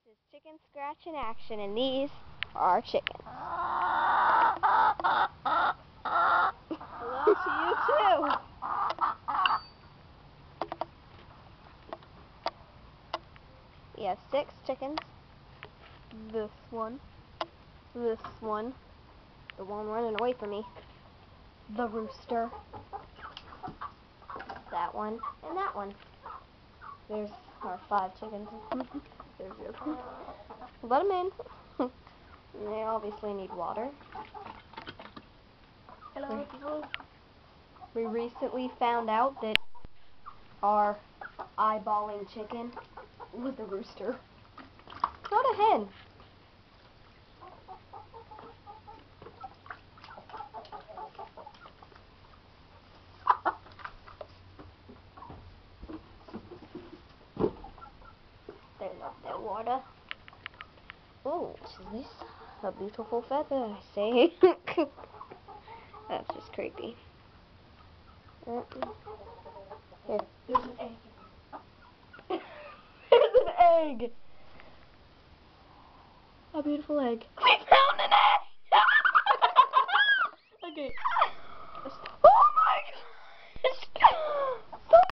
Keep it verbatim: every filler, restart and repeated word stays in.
is Chicken Scratch in action, and these are chickens. Hello to you too. We have six chickens. This one, this one, the one running away from me, the rooster, that one, and that one. There's our five chickens. There's your let them in. They obviously need water. Hello, people. We recently found out that our eyeballing chicken was a rooster, not a hen. They love their water. Oh, is this a beautiful feather, I say. That's just creepy. Uh, Here. There's an egg. There's an egg! A beautiful egg.